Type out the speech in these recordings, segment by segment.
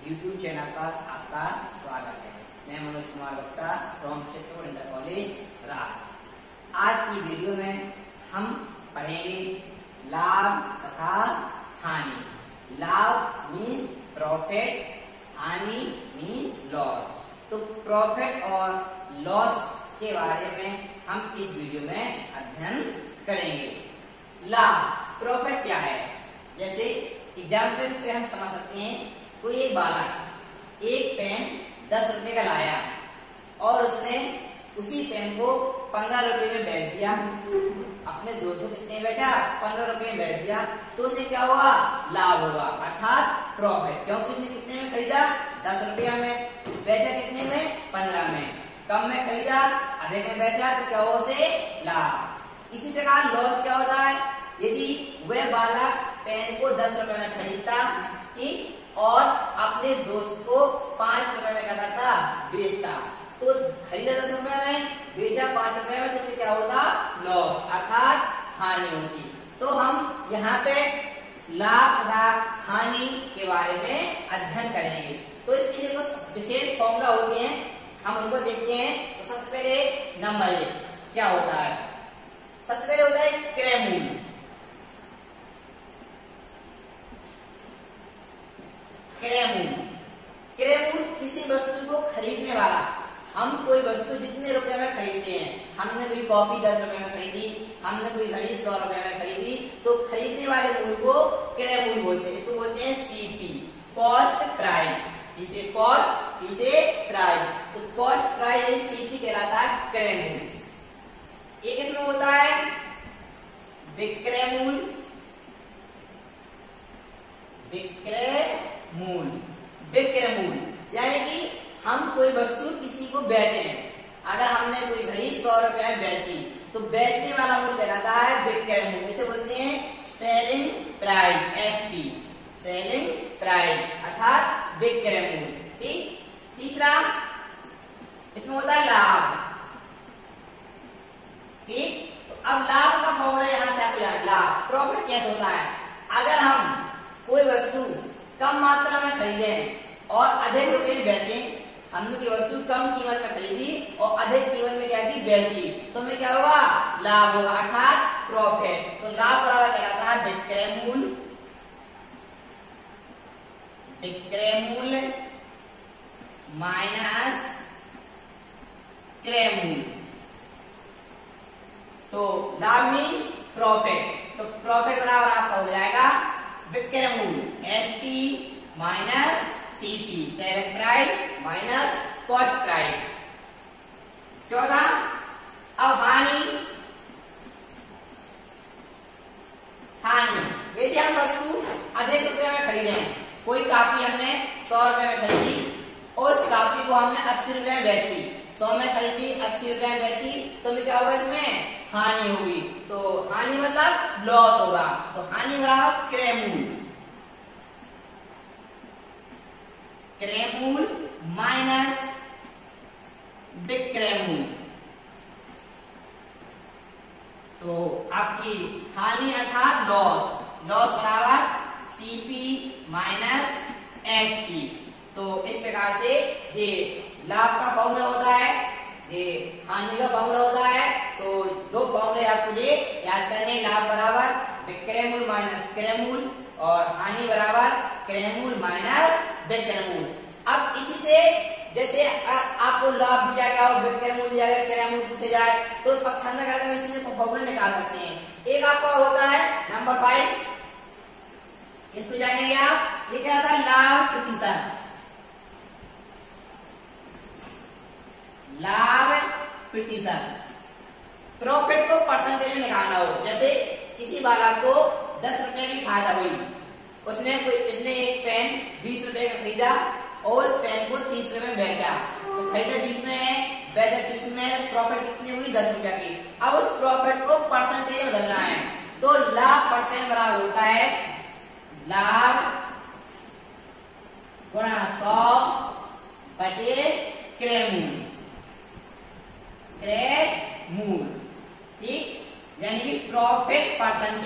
YouTube channel पर आपका स्वागत है। मैं Manoj Kumar Gupta from Chittor inter college रात। आज की वीडियो में हम पढ़ेंगे लाभ तथा हानि। लाभ मीन्स प्रॉफिट, हानि मीन्स लॉस। तो प्रॉफिट और लॉस के बारे में हम इस वीडियो में अध्ययन करेंगे। लाभ, प्रॉफिट क्या है? जैसे एग्जाम्पल पे हम समझ सकते हैं, कोई एक बालक एक पेन 10 रुपए का लाया और उसने उसी पेन को 15 रुपए में बेच दिया। अपने दोस्त को कितने बेचा? 15 रुपए में बेच दिया। तो उसे क्या हुआ? लाभ हुआ, अर्थात प्रॉफिट। क्योंकि उसने कितने में खरीदा? 10 रुपया में। बेचा कितने में? 15 में। कम में खरीदा, अधिक में बेचा, तो क्या हुआ? उसे लाभ। इसी प्रकार लॉस क्या होता है? यदि वह बालक पेन को 10 रुपए में खरीदता और अपने दोस्त को 5 रुपए में क्या करता? बेचता। तो खरीदा 10 रुपए में, बेचा 5 रुपए में, तो इसे क्या होता? लॉस, अर्थात हानि होती। तो हम यहाँ पे लाभ तथा हानि के बारे में अध्ययन करेंगे। तो इसके लिए कुछ विशेष फॉर्मूला होते हैं, हम उनको देखते हैं। तो सबसे पहले नंबर 1 क्या होता है? सबसे पहले होता है क्रय मूल्य। क्रय मूल्य, क्रय मूल्य किसी वस्तु को खरीदने वाला। हम कोई वस्तु जितने रुपए में खरीदते हैं, हमने कोई कॉपी 10 रुपए में खरीदी, हमने कोई घड़ी 100 रुपए में खरीदी, तो खरीदने वाले मूल्य को क्रय मूल्य बोलते हैं। इसको बोलते हैं सीपी, कॉस्ट प्राइस। इसे कॉस्ट, इसे प्राइस। तो कॉस्ट प्राइस सीपी कहलाता है क्रय मूल्य। एक इसमें होता है विक्रय मूल्य। विक्रय मूल्य, विक्रय मूल्य यानी कि हम कोई वस्तु किसी को बेचे। अगर हमने कोई घड़ी 100 रुपए में बेची, तो बेचने वाला मूल्य कहलाता है विक्रय मूल्य। इसे बोलते हैं selling price, SP, selling price अर्थात विक्रय मूल्य। ठीक। तीसरा इसमें होता है लाभ। ठीक। तो अब लाभ का फॉर्मूला यहां से आपको याद। लाभ, प्रॉफिट कैसे होता है? अगर हम कोई वस्तु कम मात्रा में खरीदे और अधिक रुपए में बेचे, हमने कोई वस्तु कम कीमत में खरीदी और अधिक कीमत में क्या की? बेची, तो हमें क्या हुआ? लाभ हुआ, अर्थात प्रॉफिट। तो लाभ बराबर कहलाता है विक्रय मूल्य। विक्रय मूल्य माइनस क्रय मूल्य। तो लाभ मीन्स प्रॉफिट। तो प्रॉफिट बराबर आपका हो जाएगा विक्रय मूल्य, SP minus CP, selling price minus cost price. 14, अब हानि। हानि, यदि हम वस्तु अधिक रुपए में खरीदे, कोई कॉपी हमने 100 रुपए में खरीदी और उस कॉपी को हमने 80 रुपए में बेची। 100 में खरीदी, 80 रुपए में बेची, तो क्या होगा? इसमें हानि होगी। तो हानि मतलब लॉस होगा। तो हानि बराबर क्रय मूल्य, क्रय मूल्य माइनस विक्रय मूल्य। तो आपकी हानि अर्थात लॉस, लॉस बराबर सीपी माइनस एसपी। तो इस प्रकार से ये लाभ का फॉर्मूला होता है, ये हानि का फॉर्मूला होता है। तो दो फॉर्मूले आपको ये याद करने। लाभ बराबर विक्रय मूल्य माइनस क्रय मूल्य और हानि बराबर क्रय मूल्य माइनस विक्रय मूल्य। अब इसी से जैसे आपको लाभ दिया गया हो, विक्रय मूल्य दिया गया, क्रय मूल्य पूछे जाए, तो पक्षांतर करते हुए इसी से फॉर्मूला निकाल सकते हैं। एक आपका होता है नंबर 5, इसको जानेंगे आप। ये क्या था? लाभ प्रतिशत। लाभ प्रतिशत, प्रॉफिट को परसेंटेज में निकालना हो। जैसे किसी बालक को 10 रुपए की फायदा हुई, उसने एक पेन 20 रुपए का खरीदा और उस पेन को 30 रुपए में बेचा। तो खरीदा 20 में है, बेचा 30 में, प्रॉफिट कितनी हुई? 10 रुपया की। अब उस प्रॉफिट को परसेंटेज में बदलना है, तो लाभ परसेंट बराबर होता है लाभ गुणा 100 बटे क्रय मूल्य, क्रय मूल्य। ठीक। यानी कि प्रॉफिट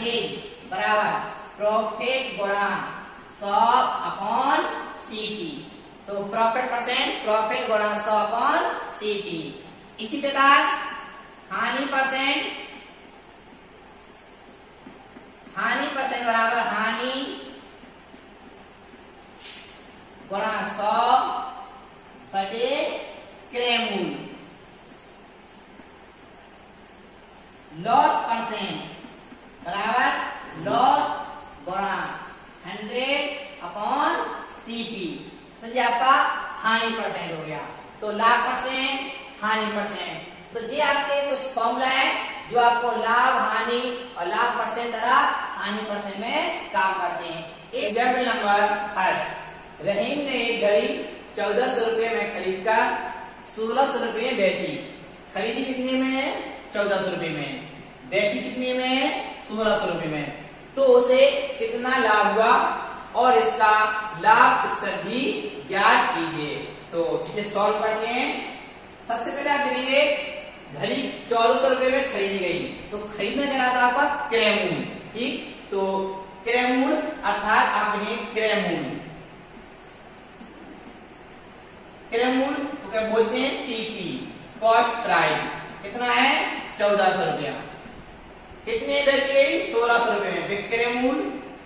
परसेंटेज बराबर प्रॉफिट गुणा 100 upon CP. Profit percent, profit गुणा 100 अपॉन सीपी। इसी प्रकार हानि परसेंट, हानि परसेंट बराबर हानि गुणा 100 बटे क्रय मूल्य। लॉस परसेंट बराबर लॉस गुणा 100 अपॉन सीपी। तो ये आपका हानि परसेंट हो गया। तो लाभ परसेंट, हानि परसेंट, तो ये आपके कुछ फॉर्मूला है जो आपको लाभ, हानि और लाभ परसेंट तथा हानि परसेंट में काम करते हैं। एग्जाम्पल नंबर फर्स्ट, रहीम ने एक घड़ी 1400 रुपये में खरीदकर 1600 रुपये में बेची। खरीदी कितने में? 1400 रुपये में। बेची कितने में? 1600 रुपये में। तो उसे कितना लाभ हुआ और इसका लाभ प्रतिशत भी ज्ञात कीजिए। तो इसे सॉल्व करते हैं। सबसे पहले आप देखिए, घड़ी 1400 रुपये में खरीदी गई, तो खरीदना क्या था आपका? क्रय मूल्य। ठीक, तो क्रय मूल्य अर्थात आपने क्रय मूल्य, क्रय मूल्य तो क्या बोलते हैं? CP, cost price. कितना है? 1400 रुपया। कितने बेची गई? 1600 रुपये में। विक्रय मूल्य,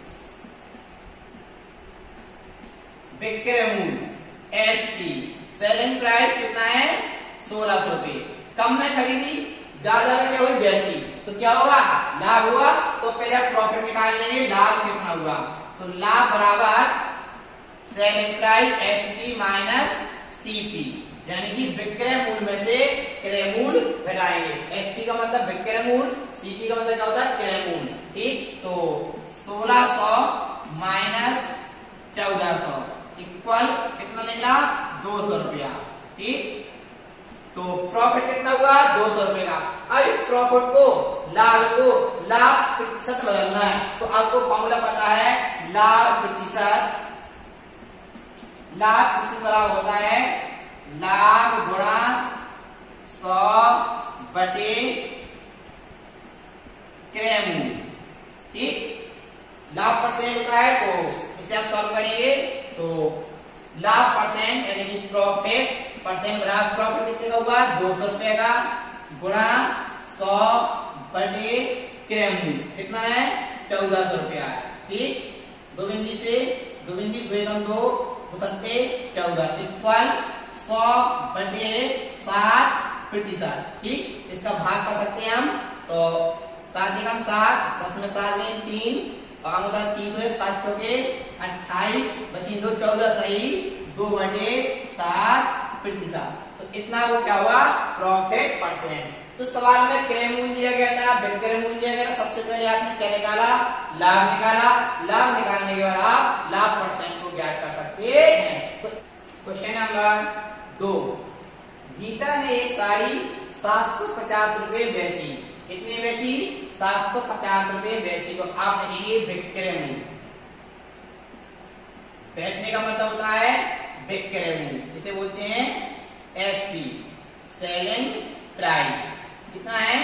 विक्रय मूल्य एसपी, सेलिंग प्राइस कितना है? 1600 रुपये। कम में खरीदी, ज्यादा में क्या हुई? बेची, तो क्या होगा? लाभ हुआ। तो पहले आप प्रॉफिट निकाल लेंगे, लाभ कितना हुआ। तो लाभ बराबर selling price SP minus CP, यानी कि विक्रय मूल्य में से क्रय मूल्य घटाएंगे। एसपी का मतलब विक्रय मूल्य, सीपी का मतलब क्या होता है? क्रय मूल्य। ठीक, तो 1600 माइनस 1400 इक्वल कितना निकला? 200 रुपया। ठीक, तो प्रॉफिट कितना हुआ? 200 रुपए का। अब इस प्रॉफिट को, लाभ को लाभ प्रतिशत बदलना है। तो आपको फॉर्मूला पता है, लाभ प्रतिशत, लाभ प्रतिशत बराबर होता है लाभ गुणा 100 बटे क्रय मूल्य। ठीक, लाभ परसेंट होता है, तो इसे आप सॉल्व करेंगे। तो लाभ परसेंट यानी कि प्रॉफिट परसेंट बराबर प्रॉफिट कितने का हुआ? 200 रुपए का गुणा 100 बटे क्रय मूल्य कितना है? 1400 रुपया है। ठीक, दो बिंदी से दो बिंदी 2 हो सकते 14 इक्वल 100 बटे 7%। ठीक, इसका भाग कर सकते हैं हम। तो 7 एकम 7, 10 में 7 गए 3, और होता है 30 है 7 चौके 28, बची 2 14 सही 2 बटे 7%। तो इतना वो क्या हुआ? Profit percent. तो सवाल में क्रय मूल्य दिया गया था, विक्रय मूल्य दिया गया था। सबसे पहले आपने क्या निकाला? लाभ निकाला। लाभ निकालने के बाद आप लाभ परसेंट को ज्ञात कर सकते हैं। तो क्वेश्चन नंबर 2, गीता ने एक साड़ी 750 रुपए बेची। कितनी बेची? 750 रुपए बेची। तो आप लिखिए विक्रय मूल्य। बेचने का मतलब होता है विक्रय मूल्य, इसे बोलते हैं एसपी, सेलिंग प्राइस। कितना है?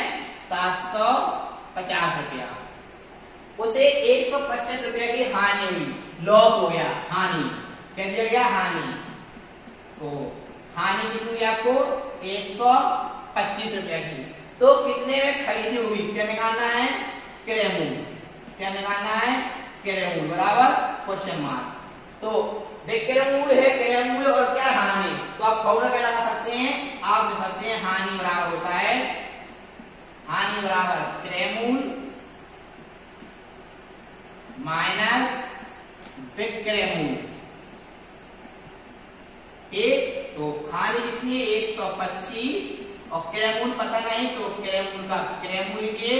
750 रुपया। उसे 125 रुपया की हानि हुई, लॉस हो गया। हानि कैसे हो गया? हानि, तो हानि कितनी हुई आपको? 125 रुपया की। तो कितने में खरीदी हुई? क्या निकालना है? क्रय मूल्य। क्या निकालना है? क्रय मूल्य बराबर क्वेश्चन मार्क। तो विक्रय मूल्य है, क्रय मूल्य और क्या? हानि। तो आप फॉर्मूला क्या लगा सकते हैं? आप लिख सकते हैं हानि बराबर होता है, हानि बराबर क्रय मूल्य माइनस विक्रय मूल्य। एक, तो हानि कितनी है? 125, और क्रय मूल्य पता नहीं, तो क्रय मूल्य का क्रय मूल्य के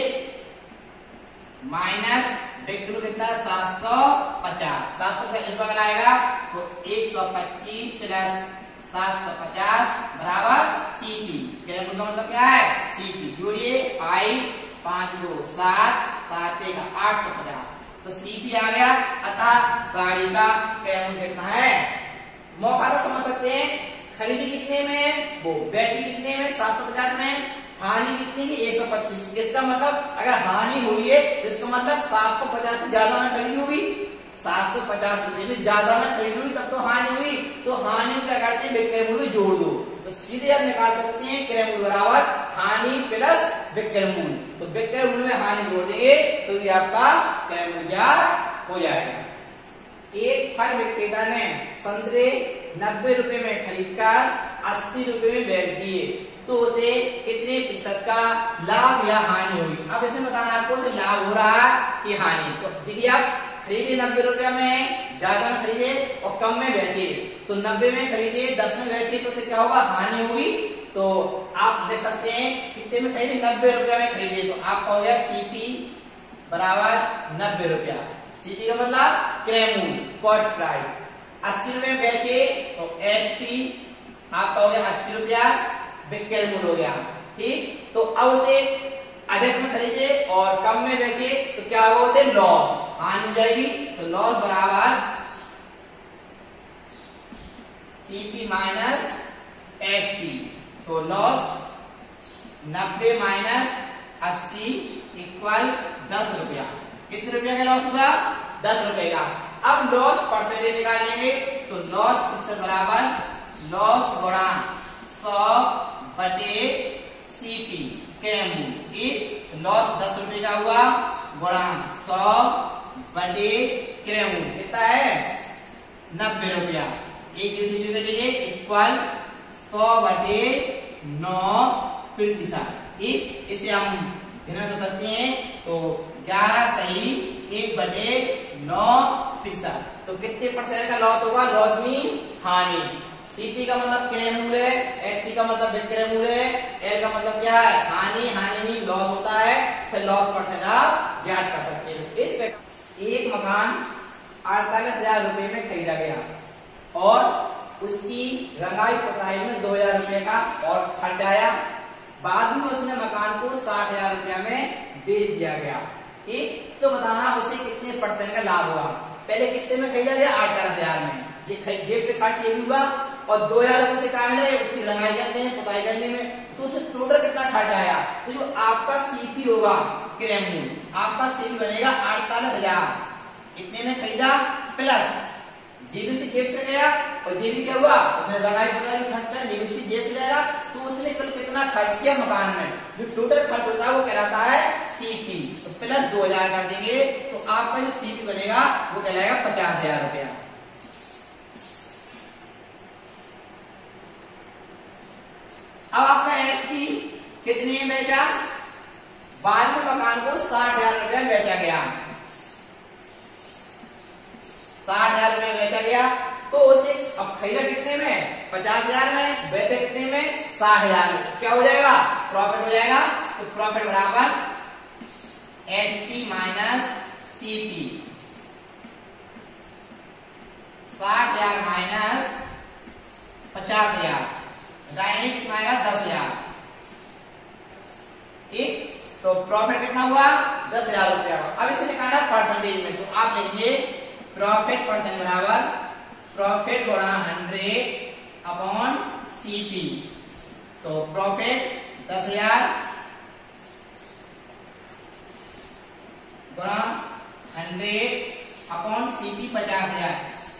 माइनस विक्रय मूल्य कितना? 750। 700 का इस बगल आएगा, तो 125 प्लस 750 बराबर सीपी। क्रय मूल्य का मतलब क्या है? सीपी। जोड़िए 5 5 2 7 7 1 850। तो सीपी आ गया। अतः गाड़ी का क्रय मूल्य कितना है? मौका तो समझ सकते हैं। खरीदी कितने में? वो बेची कितने में? 750 में। हानि कितनी की? 125। इसका मतलब अगर हानि हुई है, इसका मतलब 750 से ज्यादा में खरीदी होगी। 750 रुपए से ज्यादा में खरीदी हुई, तब तो हानि हुई। तो हानि का से विक्रय मूल्य जोड़ दो, तो सीधे आप निकाल सकते हैं क्रय मूल्य बराबर हानि प्लस विक्रय मूल्य। तो विक्रय मूल्य में हानि जोड़ देंगे तो ये आपका क्रय मूल्य ज्ञात हो जाएगा। एक फल विक्रेता ने संतरे 90 रुपए में खरीदकर 80 रुपए में बेच दिए, तो उसे कितने प्रतिशत का लाभ या हानि होगी। अब इसे बताना आपको तो लाभ हो रहा है कि हानि। तो दीदी आप खरीदे 90 रुपया में, ज्यादा में खरीदे और कम में बेचे, तो 90 में खरीदे 10 में बेचे तो उसे क्या होगा, हानि होगी। तो आप देख सकते हैं कितने में खरीदे, 90 रुपया में खरीदे, तो आपका हो गया सीपी बराबर 90 रुपया। सीपी का मतलब क्रय मूल्य, कॉस्ट प्राइस। 80 रुपए में बेचे तो एसपी आपका हो गया 80 रुपया, विक्रय मूल्य हो गया। ठीक, तो अब उसे अधिक में खरीदे और कम में बेचे तो क्या होगा, उसे लॉस, हानि हो जाएगी। तो लॉस बराबर सीपी माइनस एसपी। तो लॉस 90 माइनस 80 इक्वल 10 रुपया। कितने रुपया का लॉस हुआ, 10 रुपए का। अब लॉस परसेंटेज निकालेंगे, तो लॉस प्रतिशत बराबर लॉस गुणा 100 बटे सीपी क्रय मूल्य। ठीक, लॉस 10 रुपए का हुआ गुणा 100 बटे क्रय मूल्य कितना है, 90 रुपया। एक दूसरी कटेंगे इक्वल 100 बटे 9 प्रतिशत। ठीक, इसे हम गिना कर सकते हैं, तो 11 सही 1 बटे 9 प्रतिशत। तो कितने परसेंट का लॉस होगा, लॉस मीन हानि। सीपी का मतलब क्रय मूल्य है, एसपी का मतलब विक्रय मूल्य है, एल का मतलब क्या है, हानि। हानि मीन लॉस होता है, फिर लॉस परसेंट आप ज्ञात कर सकते हैं। इस प्रकार एक मकान 48,000 रुपए में खरीदा गया और उसकी रंगाई पुताई में 2,000 रुपए का और खर्च आया। बाद में उसने मकान को 60,000 रुपया में बेच दिया गया। ठीक, तो बताना उसे कितने परसेंट का लाभ हुआ। पहले कितने में खरीदा गया, 48,000 में, जेब से खर्च ये भी हुआ और 2,000 रुपए से क्या मिला, उसकी रंगाई करने में, पुताई करने में, तो उसे टोटल कितना खर्च आया। तो जो आपका सीपी होगा क्रय मूल्य, आपका सीपी बनेगा 48,000। कितने में खरीदा प्लस जेबी उसकी जेब से गया और जेबी क्या हुआ, उसने रंगाई पुताई में खर्च किया, जेबी उसकी जेब से जाएगा, तो उसने कल कितना खर्च किया मकान में, जो टोटल खर्च होता है वो कहलाता है सीपी। तो प्लस 2,000 कर देंगे तो आपका जो सीपी बनेगा वो कहलाएगा 50,000 रुपया। अब आपका एसपी कितने में बेचा, बाद में मकान को 60,000 रुपया बेचा गया, 60,000 रुपये बेचा गया, तो उसे अब खरीदा कितने में, 50,000 में, बेचे कितने में, 60,000 में। क्या हो जाएगा, प्रॉफिट हो जाएगा। तो प्रॉफिट बराबर एसपी माइनस सीपी, 60,000 माइनस 50,000, कितना आएगा, 10,000। ठीक, तो प्रॉफिट कितना हुआ, 10,000 रुपया। अब इसे निकालना परसेंटेज में, तो आप लिखेंगे प्रॉफिट परसेंट बराबर प्रॉफिट गुणा 100 अपॉन सीपी। तो प्रॉफिट 10,000 गुणा 100 अपॉन सीपी 50,000।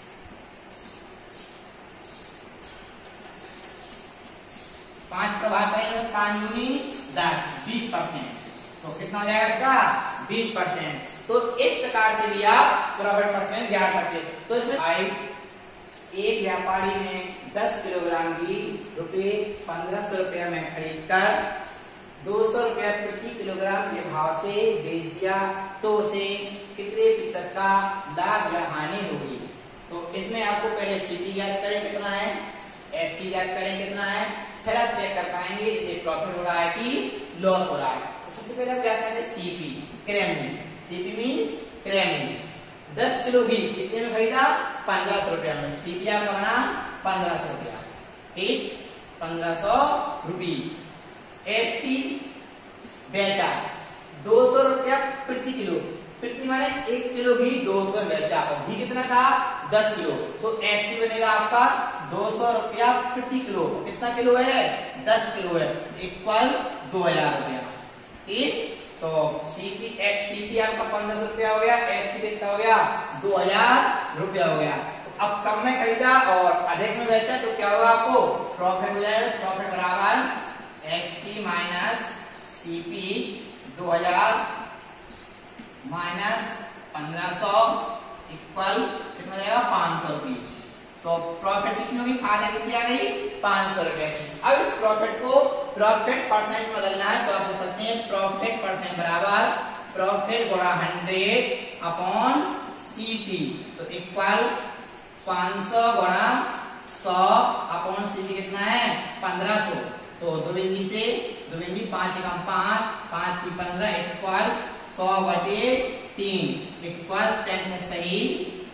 5 का भाग करेंगे, 5 दूनी 10, 20%। तो कितना हो जाएगा इसका, 20%। तो इस प्रकार से भी आप प्रॉफिट परसेंट ज्ञात सकते हैं। तो इसमें एक व्यापारी ने 10 किलोग्राम की रुपये 1,500 रुपया में खरीदकर 200 रुपया प्रति किलोग्राम के भाव से बेच दिया, तो उसे कितने प्रतिशत का लाभ या हानि होगी। तो इसमें आपको पहले सीपी ज्ञात करें कितना है, एसपी ज्ञात करें कितना है, फिर आप चेक कर पाएंगे इसे प्रॉफिट हो रहा है कि लॉस हो रहा है। तो सबसे पहले आप ज्ञात करेंगे सीपी क्रय मूल्य। सीपी मीन्स क्रय मूल्य। 10 किलो घी कितने में खरीदा, 1,500 रुपया में, सीपी आपका बना 1,500 रुपया। ठीक, 1,500 रुपये। एसपी बेचा 200 रुपया प्रति किलो, प्रति माने 1 किलो घी 200 बेचा, और घी कितना था, 10 किलो, तो एसपी बनेगा आपका 200 रुपया प्रति किलो। कितना किलो है, 10 किलो है, इक्वल 2,000 रुपया। ठीक, तो सीपी आपका 1,500 रुपया हो गया, एसपी कितना हो गया, 2,000 रुपया हो गया। तो अब कम में खरीदा और अधिक में बेचा तो क्या होगा आपको प्रॉफिट हो जाएगा। प्रॉफिट बराबर SP minus CP 2000 minus 1500 equal कितना हो जाएगा 500 रुपये। तो प्रॉफिट कितनी होगी, फायदा कितनी आ गई 500 रुपए की। अब इस प्रॉफिट को प्रॉफिट परसेंट में बदलना है तो आप बोल सकते हैं प्रॉफिट परसेंट बराबर प्रॉफिट गुणा 100 अपॉन सीपी, तो इक्वल 500 गुणा 100 अपॉन सीपी कितना है 1500। तो दो बिंदी से दो बिंदी 5 एकम 5 5 की 15 इक्वल 100/3 इक्वल 10 में सही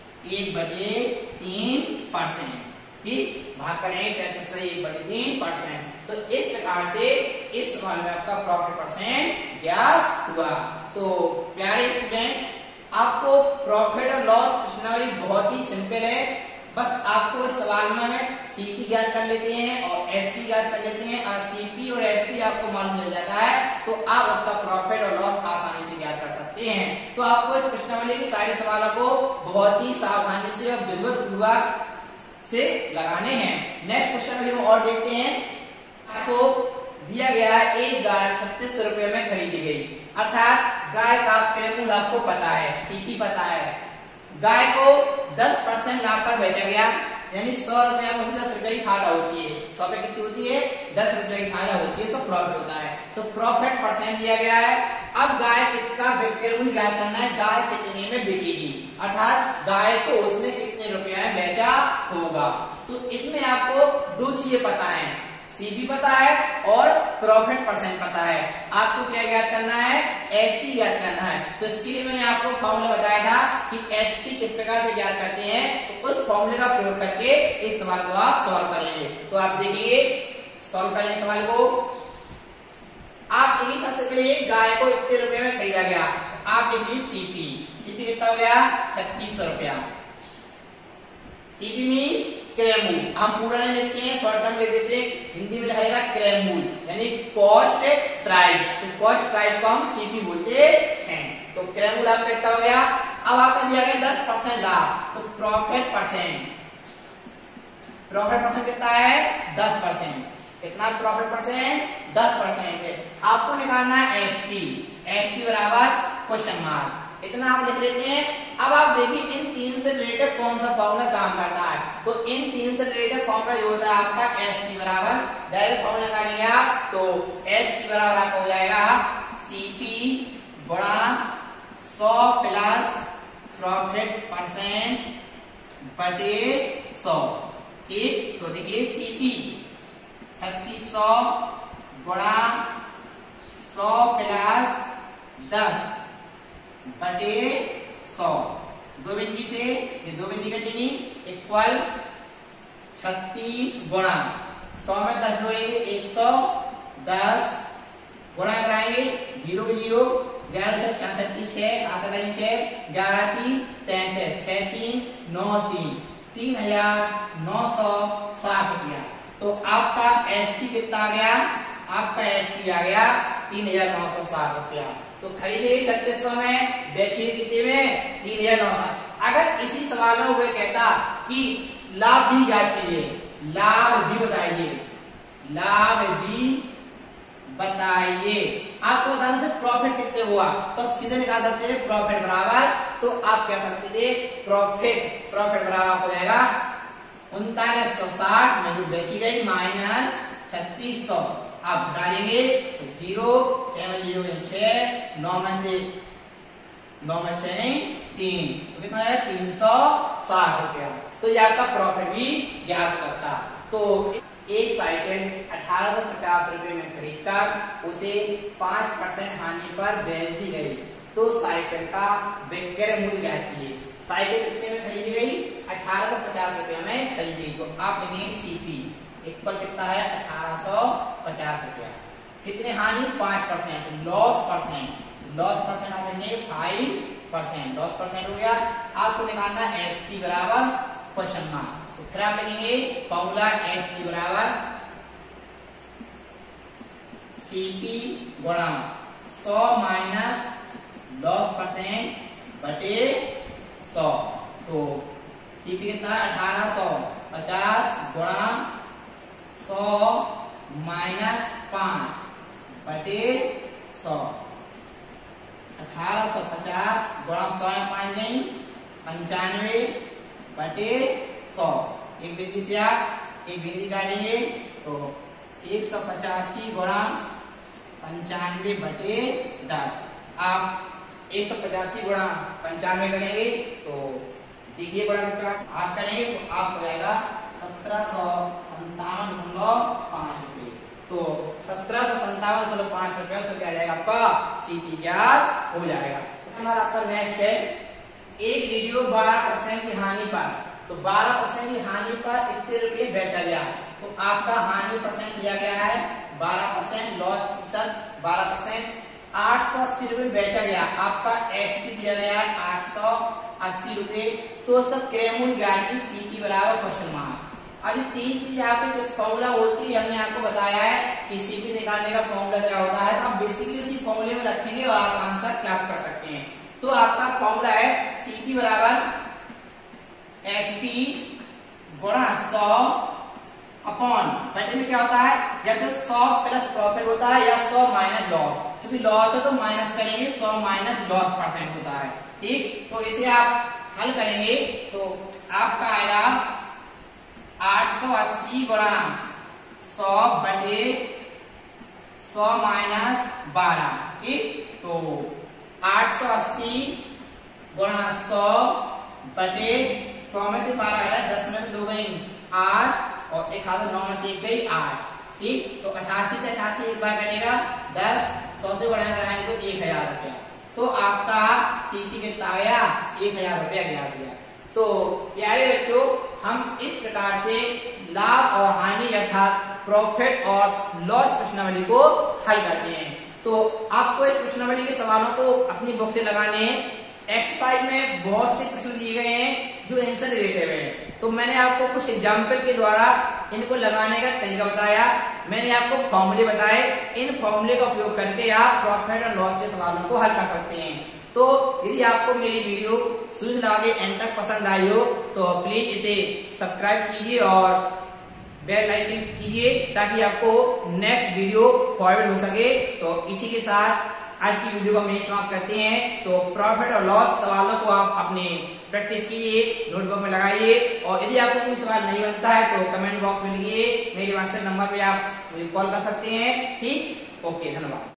1/3%। ठीक, भाग करें 10 से 1/3%। तो इस प्रकार से इस सवाल में आपका प्रॉफिट परसेंट ज्ञात हुआ। तो प्यारे स्टूडेंट, आपको प्रॉफिट और लॉस प्रश्नावली बहुत ही सिंपल है। बस आपको इस सवाल में हमें सीपी ज्ञात कर लेते हैं और एसपी ज्ञात कर लेते हैं और सीपी और एसपी आपको मालूम मिल जाता है तो आप उसका प्रॉफिट और लॉस आसानी से ज्ञात कर सकते हैं। तो आपको इस प्रश्नावली के सारे सवालों को बहुत ही सावधानी से और विधिवत से लगाने हैं। नेक्स्ट क्वेश्चन हम और देखते हैं। आपको दिया गया है एक गाय 3600 रुपये में खरीदी गई, अर्थात गाय का क्रय आपको पता है, सीपी पता है। गाय को 10% लाभ पर बेचा गया, यानी 100 रुपया में उसे 10 रुपए की फायदा होती है। 100 पे कितनी होती है 10 रुपए की फायदा होती है, तो प्रॉफिट होता है। तो प्रॉफिट परसेंट दिया गया है। अब गाय कितना विक्रय मूल्य ज्ञात करना है, गाय कितने में बिकेगी, अर्थात गाय को उसने कितने रुपया में बेचा होगा। तो इसमें आपको दो चीजें पता है, सीपी पता है और प्रॉफिट परसेंट पता है। आपको क्या ज्ञात करना है, एसपी ज्ञात करना है। तो इसके लिए मैंने आपको फॉर्मूला बताया था कि एसपी किस प्रकार से ज्ञात करते हैं, तो उस फॉर्मूले का प्रयोग करके इस सवाल को आप सॉल्व करेंगे। तो आप देखिए सॉल्व करेंगे सवाल को। आप देखिए सबसे पहले गाय को इतने रुपए में खरीदा गया, आप देखिए सीपी, सीपी कितना हो गया 3600 रुपया। सीपी मीन्स क्रय मूल्य, हम पूरा नहीं लिखते हैं, शॉर्ट टर्म लिख देते हैं, हिंदी में लिखा क्रय मूल्य यानी कॉस्ट प्राइस। तो कॉस्ट प्राइस को हम सीपी बोलते हैं। तो क्रय मूल्य आपका कितना हो गया। अब आपको दिया गया 10% लाभ, तो प्रॉफिट परसेंट, प्रॉफिट परसेंट कितना है 10%। कितना प्रॉफिट परसेंट 10% है। आपको निकालना है एसपी, एसपी बराबर क्वेश्चन मार्क, इतना आप लिख लेते हैं। अब आप देखिए इन तीन से रिलेटेड कौन सा फॉर्मूला काम करता है। तो इन तीन से रिलेटेड फॉर्मूला जो होता है आपका एसपी बराबर, डायरेक्ट फॉर्मूला निकालेंगे आप तो एसपी बराबर आपका हो जाएगा सीपी गुणा 100 प्लस प्रॉफिट परसेंट बटे 100। ठीक, तो देखिए सीपी 3600 गुणा 100 प्लस 10 बटे 100, दो बिंदी से ये दो बिंदी कटेगी इक्वल 36 गुणा 100 में 10 जोड़ेंगे 110 गुणा कराएंगे 0 0 11 से 66 6 आशा करें 6 11 की 33 6 3 9 3 3960 रुपया। तो आपका एसपी कितना आ गया, आपका एसपी आ गया 3960 रुपया। तो खरीदे 3600 में, बेचे कितने में 3960। अगर इसी सवाल में वो कहता कि लाभ भी ज्ञात कीजिए, लाभ भी बताइए, लाभ भी बताइए, आपको बताना से प्रॉफिट कितने हुआ, तो सीधे निकाल सकते थे प्रॉफिट बराबर, तो आप कह सकते थे प्रॉफिट, प्रॉफिट बराबर हो जाएगा 3960 में जो बेची गई माइनस 3600। आप डालेंगे तो 0 6 में 0 6 9 में से 9 में 6 नहीं 3, तो कितना है 360 रुपया। तो ये आपका प्रॉफिट भी ज्ञात करता। तो एक साइकिल 1850 रुपए में खरीदकर उसे 5% हानि पर बेच दी गई, तो साइकिल का विक्रय मूल्य ज्ञात कीजिए। साइकिल कितने में खरीदी गई 1850 रुपया में खरीदी, तो आप लिखेंगे सीपी इक्वल कितना है 1850 रुपया। कितने हानि 5%, लॉस परसेंट, लॉस परसेंट आप लेंगे 5%, लॉस परसेंट हो गया। आपको निकालना एसपी बराबर क्वेश्चन मार्क, तो फिर आप लिखेंगे फॉर्मूला एसपी बराबर सीपी गुणा 100 माइनस लॉस परसेंट बटे 100। तो सीपी कितना है 1800, 50 गुणा 100 माइनस 5 बटे 100। 1850 गुणा 100 में 5 नहीं, 95 बटे 100। एक बिंदी से आप एक बिंदी काटेंगे तो 185 गुणा 95 बटे 10। आप 185 गुणा 95 करेंगे तो देखिए गुणा किस प्रकार आप करेंगे तो आप हो जाएगा 1757.5 रुपये। तो 1757.5 रुपये से क्या जाएगा आपका सीपी ज्ञात हो जाएगा। हमारा आपका नेक्स्ट है एक रेडियो 12% की हानि पर, तो 12% की हानि पर कितने रुपये बेचा गया, तो आपका हानि परसेंट दिया गया है 12%, लॉस प्रतिशत 12%, 880 रुपये बेचा गया। आपका एसपी दिया गया है 880 रुपये, तो उसका क्रय मूल्य क्या है सीपी बराबर क्वेश्चन मार्क। अभी तीन चीज आपके फॉर्मूला होती है, हमने आपको बताया है कि सीपी निकालने का फॉर्मूला क्या होता है, तो आप बेसिकली उसी फॉर्मूले में रखेंगे और आप आंसर प्राप्त कर सकते हैं। तो आपका फॉर्मूला है सीपी बराबर एसपी गुणा 100 अपॉन फैक्टर में क्या होता है या तो 100 प्लस प्रॉफिट होता है या 100 माइनस लॉस, क्योंकि लॉस है तो माइनस करेंगे 100 माइनस लॉस परसेंट होता है। ठीक, तो इसे आप हल करेंगे तो आपका आएगा 880 गुणा 100 बटे 100 माइनस 12। ठीक, तो 880 गुणा 100 बटे 100 में से 12 है, 10 में से 2 गई 8 और एक हाथ 9 में से 1 गई 8। ठीक, तो 88 से 88 एक बार कटेगा 10, 100 से बढ़ा कराएंगे तो 1000 रुपया। तो आपका सीपी कितना आया 1000 रुपया गया। तो प्यारे बच्चों, हम इस प्रकार से लाभ और हानि अर्थात प्रॉफिट और लॉस प्रश्नावली को हल करते हैं। तो आपको इस प्रश्नावली के सवालों को अपनी बुक से लगाने हैं। एक्सरसाइज में बहुत से प्रश्न दिए गए हैं जो इनसे रिलेटेड है, तो मैंने आपको कुछ एग्जाम्पल के द्वारा इनको लगाने का तरीका बताया। मैंने आपको फॉर्मूले बताए, इन फॉर्मूले का उपयोग करके आप प्रॉफिट और लॉस के सवालों को हल कर सकते हैं। तो यदि आपको मेरी वीडियो शुरू से लगा के एंड तक पसंद आई हो तो प्लीज इसे सब्सक्राइब कीजिए और बेल आइकन कीजिए ताकि आपको नेक्स्ट वीडियो फॉरवर्ड हो सके। तो इसी के साथ आज की वीडियो को हम समाप्त करते हैं। तो प्रॉफिट और लॉस सवालों को आप अपने प्रैक्टिस कीजिए, नोटबुक में लगाइए और यदि आपको कोई सवाल नहीं बनता है तो कमेंट बॉक्स में लिखिए, मेरे व्हाट्सएप नंबर पे आप मुझे कॉल कर सकते हैं। ठीक, ओके, धन्यवाद।